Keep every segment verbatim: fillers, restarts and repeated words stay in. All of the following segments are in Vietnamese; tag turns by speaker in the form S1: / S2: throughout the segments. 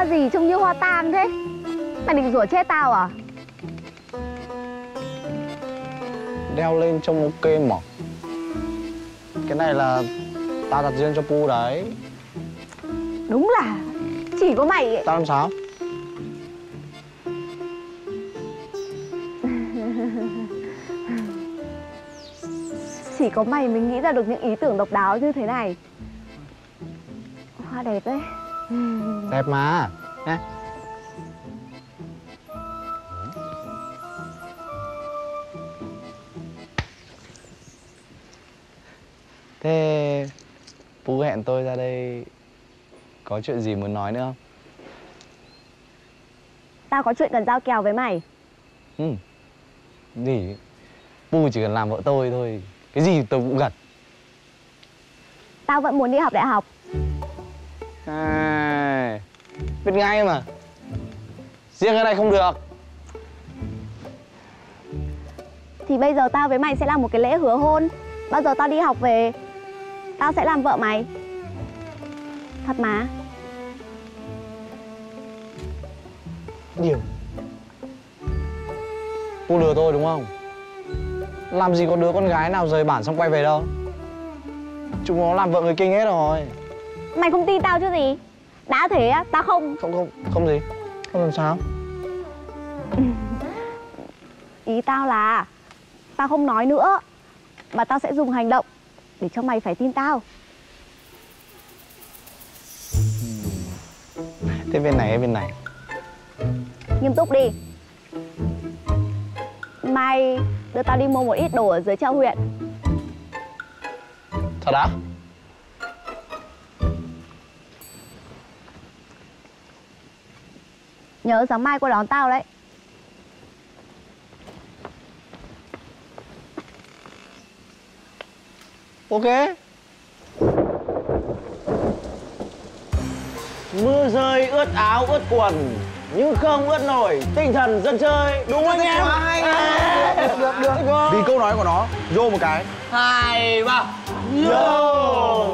S1: gì trông như hoa tang thế? Mày định rủa chết tao à?
S2: Đeo lên trông ok mà. Cái này là tao đặt riêng cho Pu đấy.
S1: Đúng là chỉ có mày ấy.
S2: Tao làm sao?
S1: Chỉ có mày mới nghĩ ra được những ý tưởng độc đáo như thế này. Hoa đẹp đấy.
S2: Đẹp mà. Nè. Thế Pu hẹn tôi ra đây có chuyện gì muốn nói nữa không?
S1: Tao có chuyện cần giao kèo với mày.
S2: Ừ. Gì? Pu chỉ cần làm vợ tôi thôi. Cái gì tôi cũng gần.
S1: Tao vẫn muốn đi học đại học.
S2: À, biết ngay mà. Riêng cái này không được.
S1: Thì bây giờ tao với mày sẽ làm một cái lễ hứa hôn. Bao giờ tao đi học về, tao sẽ làm vợ mày. Thật mà.
S2: Điều Pu lừa tôi đúng không? Làm gì có đứa con gái nào rời bản xong quay về đâu. Chúng nó làm vợ người Kinh hết rồi.
S1: Mày không tin tao chứ gì. Đã thế á, tao không.
S2: Không không, không gì. Không làm sao?
S1: Ý tao là tao không nói nữa, mà tao sẽ dùng hành động để cho mày phải tin tao.
S2: Thế bên này hay bên này?
S1: Nghiêm túc đi. Mày đưa tao đi mua một ít đồ ở dưới chợ huyện.
S2: Thật á?
S1: Nhớ sáng mai qua đón tao đấy.
S2: Ok.
S3: Mưa rơi ướt áo ướt quần nhưng không ướt nổi tinh thần dân chơi, đúng không anh em? Hay
S2: được, được, được, được. Vì câu nói của nó, vô một cái.
S3: Hai ba vô.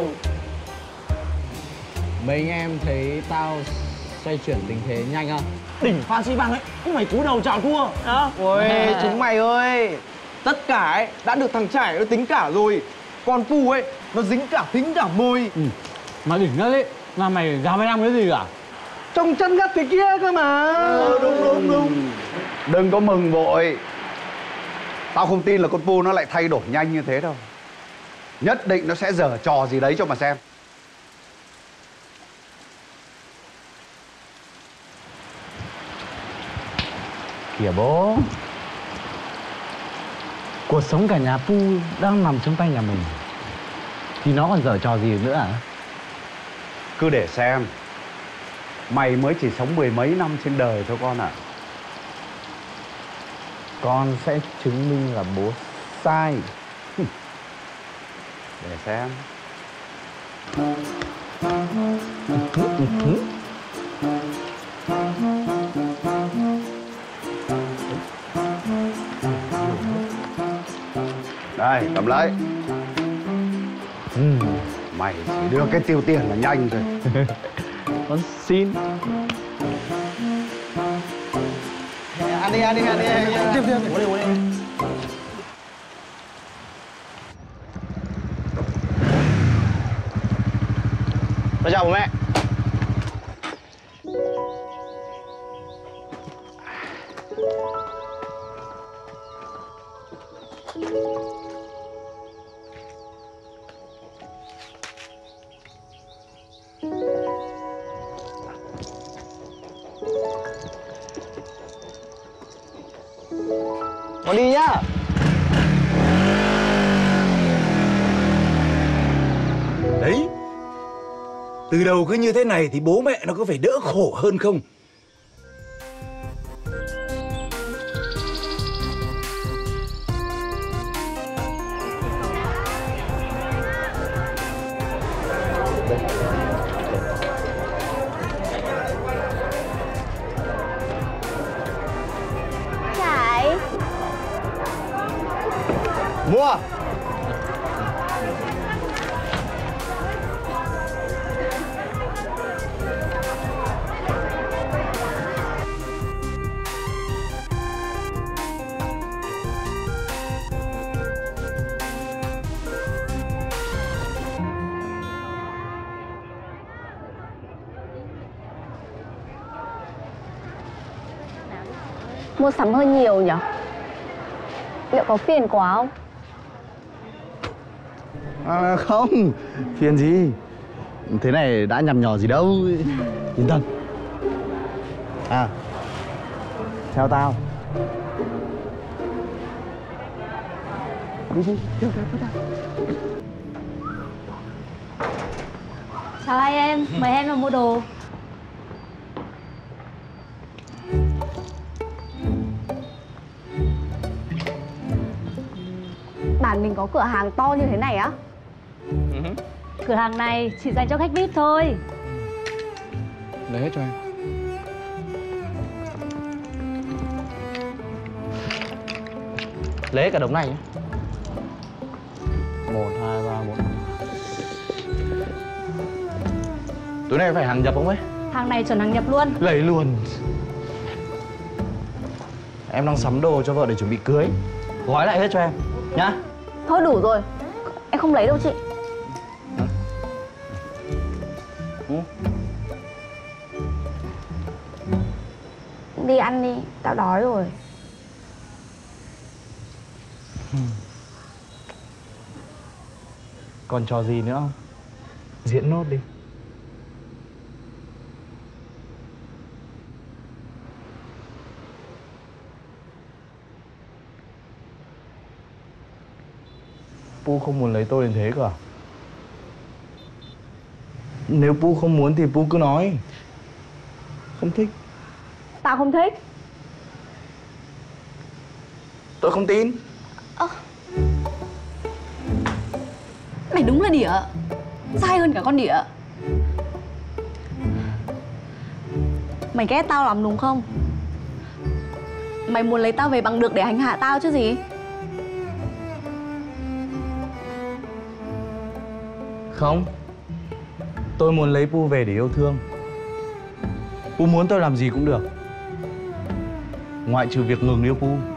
S2: Mấy anh em thấy tao xoay chuyển tình thế nhanh không?
S3: Đỉnh Phan Xi Bằng ấy, nhưng mày cúi đầu chào thua đó.
S4: Ôi chúng mày ơi, tất cả ấy đã được thằng Trải nó tính cả rồi. Còn Pu ấy, nó dính cả thính cả môi.
S5: Ừ. Mà đỉnh nhất ấy, là mày dám mày làm cái gì cả?
S4: Trông chân gắt thế kia cơ mà.
S6: Ừ, đúng đúng đúng. Đừng có mừng vội. Tao không tin là con Pu nó lại thay đổi nhanh như thế đâu. Nhất định nó sẽ giở trò gì đấy cho mà xem.
S5: Kìa bố, cuộc sống cả nhà Pu đang nằm trong tay nhà mình, thì nó còn giở trò gì nữa à?
S6: Cứ để xem. Mày mới chỉ sống mười mấy năm trên đời thôi con ạ. À.
S5: Con sẽ chứng minh là bố sai.
S6: Để xem. Đây, cầm lấy.
S5: Ừ.
S6: Mày chỉ đưa cái tiêu tiền là nhanh thôi.
S5: Con xin.
S4: Ăn đi, ăn đi, ăn đi. Tiếp, tiếp. Uống đi, uống đi.
S2: Tôi chào bố mẹ. Con đi nhá.
S7: Đấy, từ đầu cứ như thế này thì bố mẹ nó có phải đỡ khổ hơn không?
S1: Trải.
S2: Mua.
S1: Mua sắm hơi nhiều nhỉ? Liệu có phiền quá không?
S4: À, không, phiền gì. Thế này đã nhằm nhò gì đâu. Yên tâm. À, theo tao. Đi đi, theo tao, theo tao.
S1: Chào hai em, mời em vào mua đồ. Bản mình có cửa hàng to như thế này á?
S8: Cửa hàng này chỉ dành cho khách vi ai pi thôi.
S2: Lấy hết cho em. Lấy hết cả đống này nhé. Một, hai, ba, bốn. Túi này phải hàng nhập không ấy?
S8: Hàng này chuẩn hàng nhập luôn.
S2: Lấy luôn. Em đang sắm đồ cho vợ để chuẩn bị cưới. Gói lại hết cho em nhá.
S1: Thôi đủ rồi, em không lấy đâu chị.
S2: Ừ.
S1: Đi ăn đi, tao đói rồi.
S2: Còn trò gì nữa không? Diễn nốt đi. Pu không muốn lấy tôi đến thế cơ à? Nếu Pu không muốn thì Pu cứ nói. Không thích.
S1: Tao không thích.
S2: Tôi không tin.
S8: Ơ, mày đúng là đỉa. Sai hơn cả con đỉa.
S1: Mày ghét tao lắm đúng không? Mày muốn lấy tao về bằng được để hành hạ tao chứ gì?
S2: Không. Tôi muốn lấy Pu về để yêu thương. Pu muốn tôi làm gì cũng được, ngoại trừ việc ngừng yêu Pu.